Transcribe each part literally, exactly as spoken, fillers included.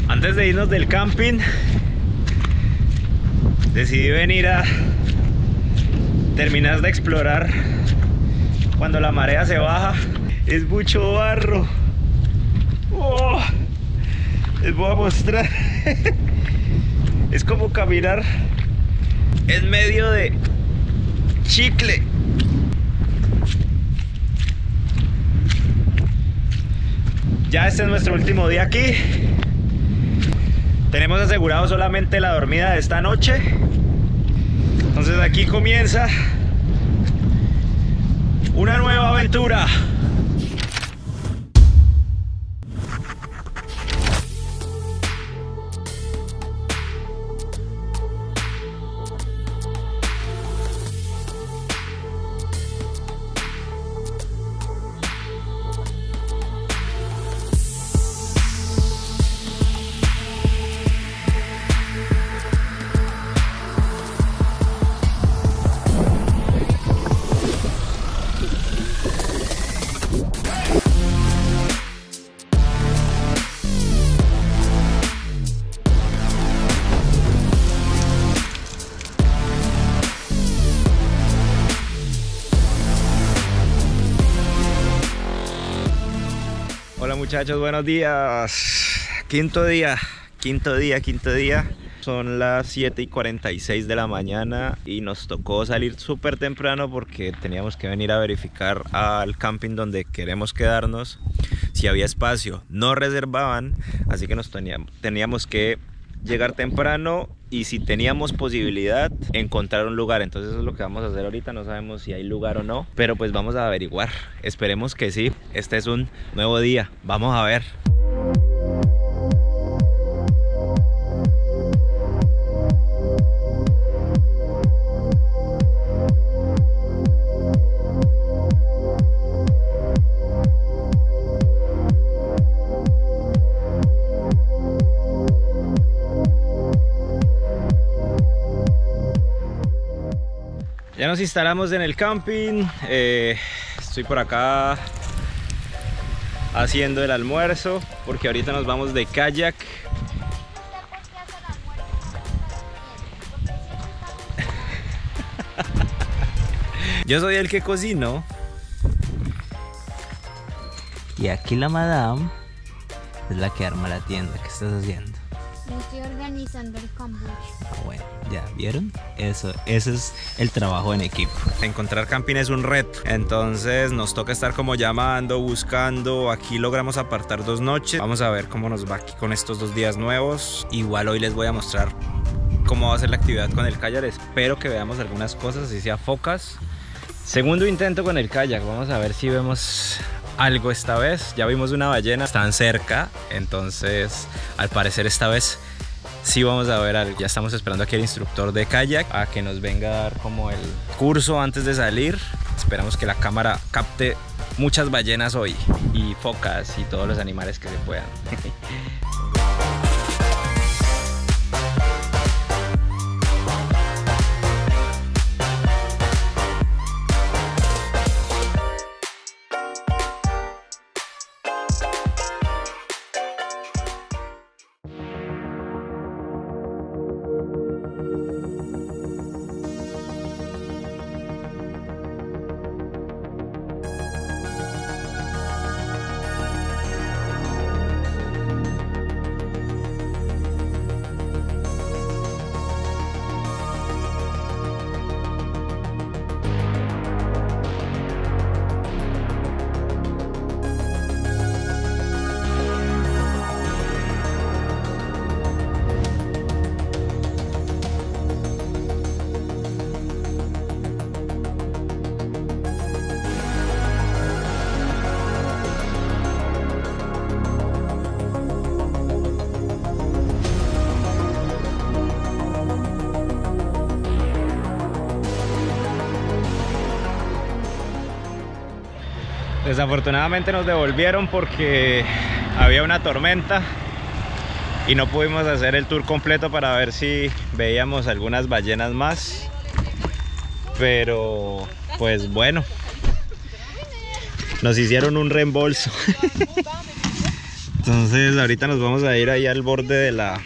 Antes de irnos del camping, decidí venir a terminar de explorar cuando la marea se baja. Es mucho barro. Oh, les voy a mostrar. Es como caminar en medio de chicle. Ya este es nuestro último día aquí. Tenemos asegurado solamente la dormida de esta noche. Entonces aquí comienza una nueva aventura. Hola muchachos, buenos días. Quinto día, quinto día, quinto día. Son las siete y cuarenta y seis de la mañana y nos tocó salir súper temprano porque teníamos que venir a verificar al camping donde queremos quedarnos si había espacio. No reservaban, así que nos teníamos, teníamos que llegar temprano y si teníamos posibilidad encontrar un lugar. Entonces eso es lo que vamos a hacer ahorita. No sabemos si hay lugar o no, pero pues vamos a averiguar. Esperemos que sí. Este es un nuevo día, vamos a ver. Ya nos instalamos en el camping. eh, Estoy por acá haciendo el almuerzo porque ahorita nos vamos de kayak. Yo soy el que cocino. Y aquí la madame es la que arma la tienda. ¿Qué estás haciendo? Estoy organizando el kombucha. Ah, bueno, ya vieron, eso, ese es el trabajo en equipo. Encontrar camping es un reto, entonces nos toca estar como llamando, buscando. Aquí logramos apartar dos noches. Vamos a ver cómo nos va aquí con estos dos días nuevos. Igual hoy les voy a mostrar cómo va a ser la actividad con el kayak. Espero que veamos algunas cosas, así sea focas. Segundo intento con el kayak, vamos a ver si vemos algo esta vez. Ya vimos una ballena, están cerca, entonces al parecer esta vez sí vamos a ver algo. Ya estamos esperando aquí al instructor de kayak a que nos venga a dar como el curso antes de salir. Esperamos que la cámara capte muchas ballenas hoy y focas y todos los animales que se puedan. Desafortunadamente nos devolvieron porque había una tormenta y no pudimos hacer el tour completo para ver si veíamos algunas ballenas más, pero pues bueno, nos hicieron un reembolso. Entonces ahorita nos vamos a ir ahí al borde de la...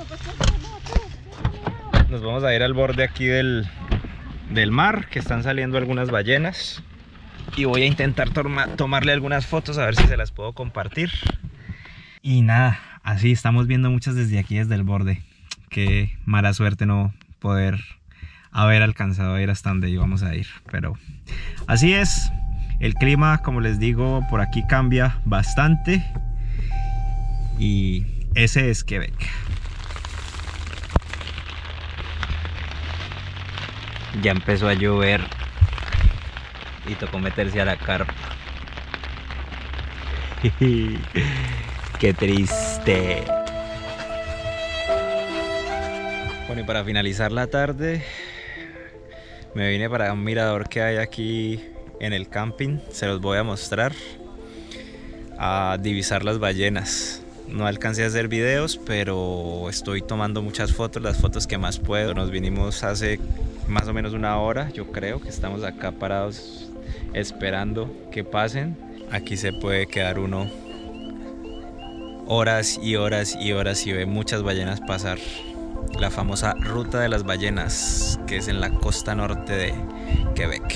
Nos vamos a ir al borde aquí del, del mar, que están saliendo algunas ballenas. Y voy a intentar toma, tomarle algunas fotos a ver si se las puedo compartir. Y nada, así estamos viendo muchas desde aquí, desde el borde. Qué mala suerte no poder haber alcanzado a ir hasta donde íbamos a ir. Pero así es, el clima, como les digo, por aquí cambia bastante. Y ese es Quebec. Ya empezó a llover y tocó meterse a la carpa. Qué triste. Bueno, y para finalizar la tarde me vine para un mirador que hay aquí en el camping. Se los voy a mostrar, a divisar las ballenas. No alcancé a hacer videos, pero estoy tomando muchas fotos, las fotos que más puedo. Nos vinimos hace más o menos una hora, yo creo que estamos acá parados esperando que pasen. Aquí se puede quedar uno horas y horas y horas y ve muchas ballenas pasar. La famosa ruta de las ballenas, que es en la costa norte de Quebec.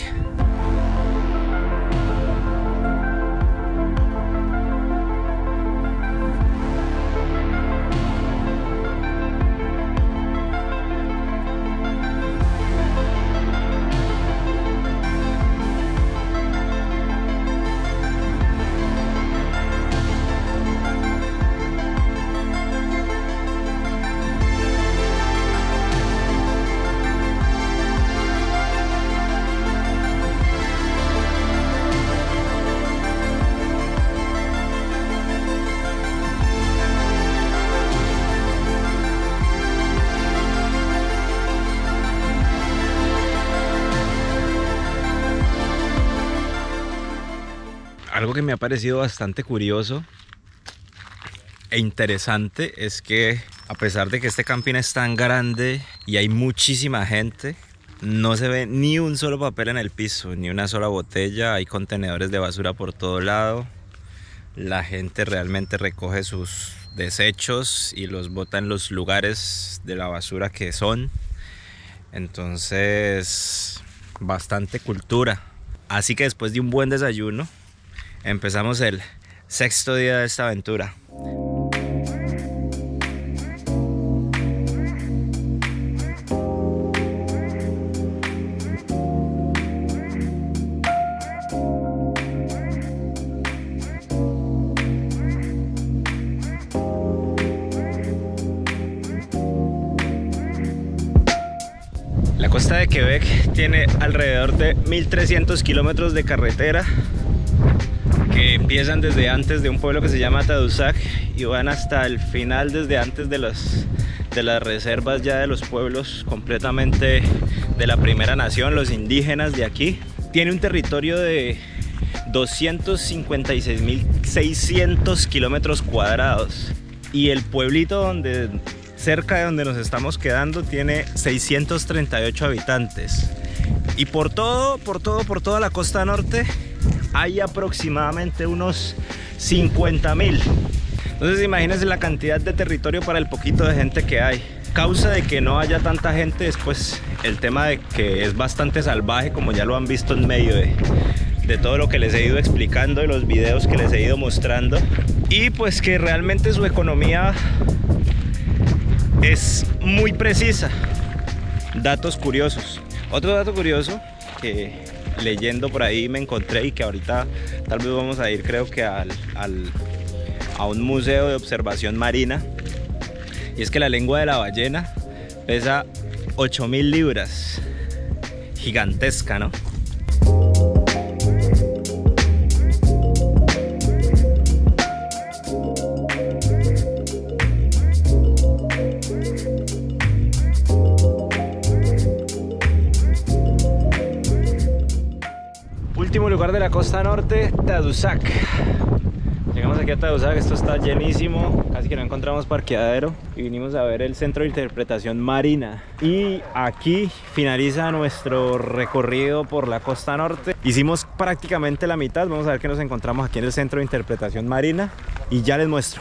Algo que me ha parecido bastante curioso e interesante es que, a pesar de que este camping es tan grande y hay muchísima gente, no se ve ni un solo papel en el piso, ni una sola botella. Hay contenedores de basura por todo lado. La gente realmente recoge sus desechos y los bota en los lugares de la basura que son. Entonces, bastante cultura. Así que después de un buen desayuno, empezamos el sexto día de esta aventura. La costa de Quebec tiene alrededor de mil trescientos kilómetros de carretera, que empiezan desde antes de un pueblo que se llama Tadoussac y van hasta el final, desde antes de, los, de las reservas ya de los pueblos completamente de la primera nación, los indígenas de aquí. Tiene un territorio de doscientos cincuenta y seis mil seiscientos kilómetros cuadrados y el pueblito donde, cerca de donde nos estamos quedando, tiene seiscientos treinta y ocho habitantes. Y por todo, por todo, por toda la costa norte hay aproximadamente unos cincuenta mil. Entonces imagínense la cantidad de territorio para el poquito de gente que hay. Causa de que no haya tanta gente después el tema de que es bastante salvaje, como ya lo han visto en medio de, de todo lo que les he ido explicando y los videos que les he ido mostrando. Y pues que realmente su economía es muy precisa. Datos curiosos. Otro dato curioso que leyendo por ahí me encontré y que ahorita tal vez vamos a ir, creo que al, al, a un museo de observación marina, y es que la lengua de la ballena pesa ocho mil libras. Gigantesca, ¿no? Último lugar de la costa norte, Tadoussac. Llegamos aquí a Tadoussac, esto está llenísimo, casi que no encontramos parqueadero y vinimos a ver el centro de interpretación marina. Y aquí finaliza nuestro recorrido por la costa norte. Hicimos prácticamente la mitad, vamos a ver qué nos encontramos aquí en el centro de interpretación marina. y ya les muestro.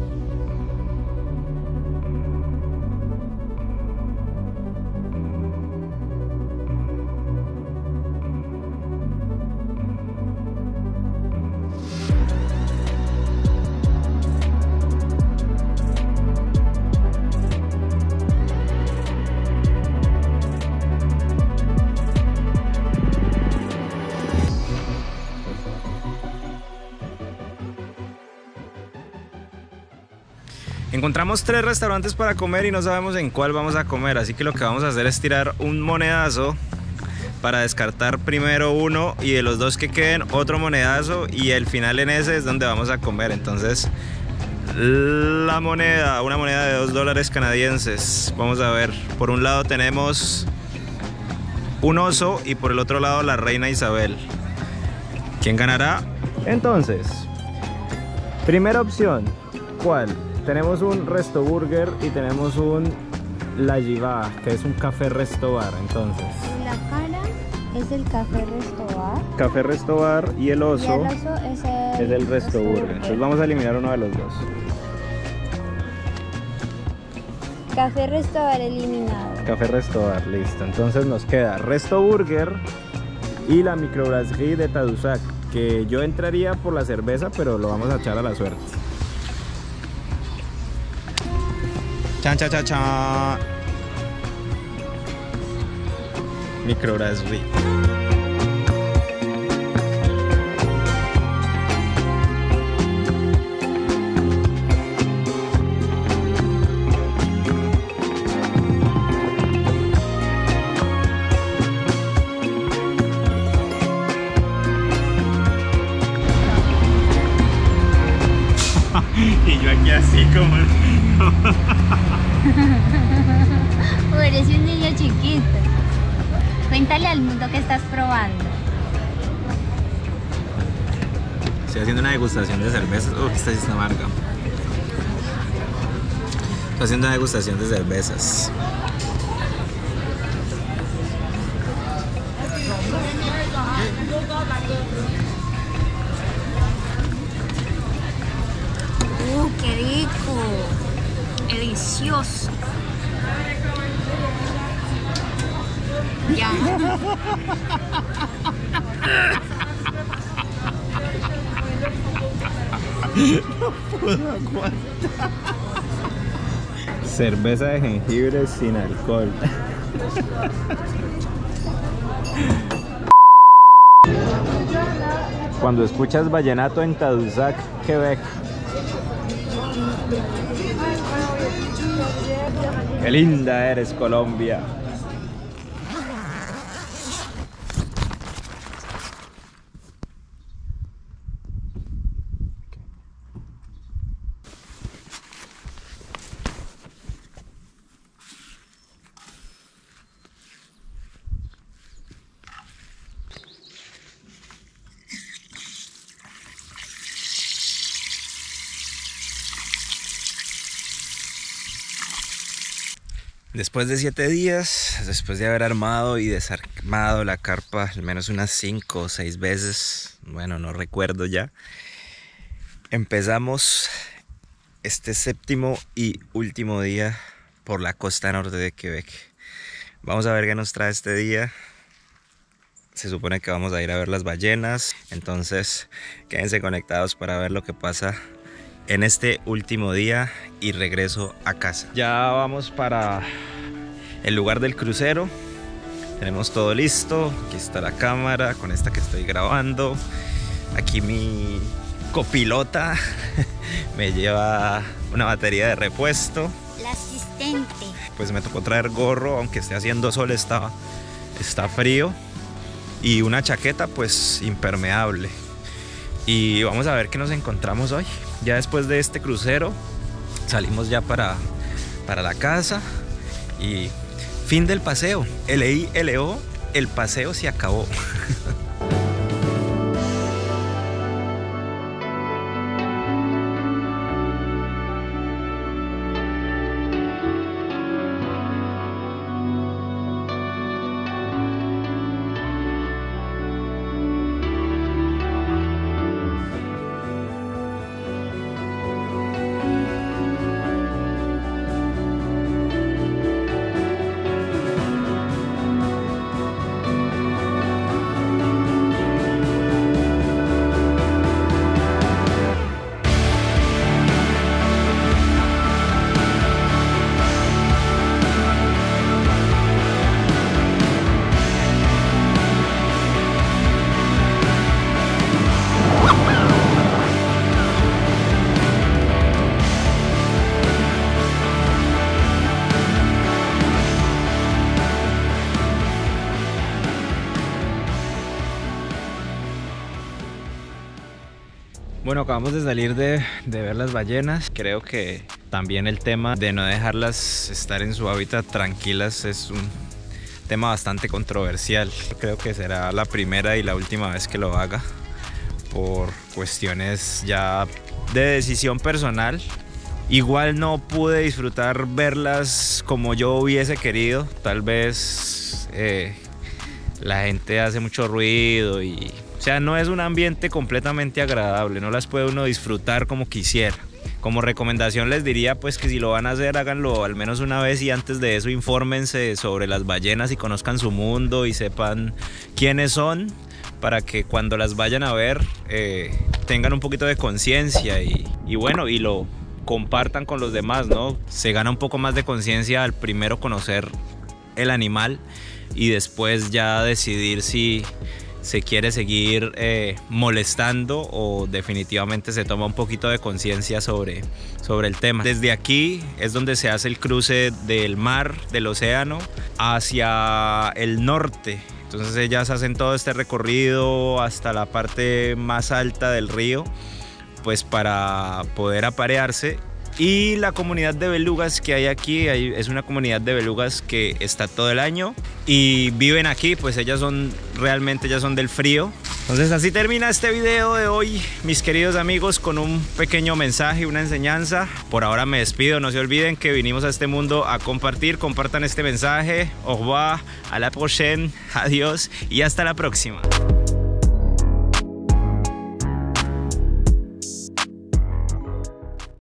Encontramos tres restaurantes para comer y no sabemos en cuál vamos a comer, así que lo que vamos a hacer es tirar un monedazo para descartar primero uno y de los dos que queden otro monedazo, y el final en ese es donde vamos a comer. Entonces la moneda, una moneda de dos dólares canadienses. Vamos a ver, por un lado tenemos un oso y por el otro lado la reina Isabel. ¿Quién ganará? Entonces, primera opción, ¿cuál? Tenemos un Resto Burger y tenemos un La Jiva, que es un café resto bar. Entonces, La cara es el café resto bar. Café resto bar, y el oso, Y el oso es el, es el Resto Burger. Entonces vamos a eliminar uno de los dos. Café resto bar eliminado. Café resto bar, listo. Entonces nos queda Resto Burger y la Microbrasserie de Tadoussac, que yo entraría por la cerveza, pero lo vamos a echar a la suerte. Chan, chan, chan, chan. Microbrasserie. Y yo aquí así como... Eres un niño chiquito. Cuéntale al mundo que estás probando. Estoy haciendo una degustación de cervezas. Uy, esta sí está amarga. Estoy haciendo una degustación de cervezas. ¡Uh, qué rico! ¡Delicioso! Ya. No puedo aguantar. Cerveza de jengibre sin alcohol. Cuando escuchas vallenato en Tadoussac, Quebec. Qué linda eres, Colombia. Después de siete días, después de haber armado y desarmado la carpa al menos unas cinco o seis veces, bueno, no recuerdo ya, empezamos este séptimo y último día por la costa norte de Quebec. Vamos a ver qué nos trae este día. Se supone que vamos a ir a ver las ballenas, entonces quédense conectados para ver lo que pasa en este último día y regreso a casa. Ya vamos para el lugar del crucero. Tenemos todo listo. Aquí está la cámara con esta que estoy grabando. Aquí mi copilota me lleva una batería de repuesto. La asistente. Pues me tocó traer gorro, aunque esté haciendo sol, está, está frío. Y una chaqueta pues impermeable. Y vamos a ver qué nos encontramos hoy. Ya después de este crucero salimos ya para, para la casa y fin del paseo. L I L O, el paseo se acabó. Bueno, acabamos de salir de, de ver las ballenas. Creo que también el tema de no dejarlas estar en su hábitat tranquilas es un tema bastante controversial. Creo que será la primera y la última vez que lo haga por cuestiones ya de decisión personal. Igual no pude disfrutar verlas como yo hubiese querido. Tal vez eh, la gente hace mucho ruido y... O sea, no es un ambiente completamente agradable, no las puede uno disfrutar como quisiera. Como recomendación les diría pues que si lo van a hacer, háganlo al menos una vez y antes de eso infórmense sobre las ballenas y conozcan su mundo y sepan quiénes son, para que cuando las vayan a ver eh, tengan un poquito de conciencia y, y bueno, y lo compartan con los demás, ¿no? Se gana un poco más de conciencia al primero conocer el animal y después ya decidir si se quiere seguir eh, molestando o definitivamente se toma un poquito de conciencia sobre, sobre el tema. Desde aquí es donde se hace el cruce del mar, del océano, hacia el norte. Entonces ellas hacen todo este recorrido hasta la parte más alta del río, pues para poder aparearse. Y la comunidad de belugas que hay aquí hay, es una comunidad de belugas que está todo el año y viven aquí, pues ellas son realmente ellas son del frío. Entonces así termina este video de hoy, mis queridos amigos, con un pequeño mensaje, una enseñanza. Por ahora me despido, no se olviden que vinimos a este mundo a compartir, compartan este mensaje. Au revoir, a la prochaine, adiós y hasta la próxima.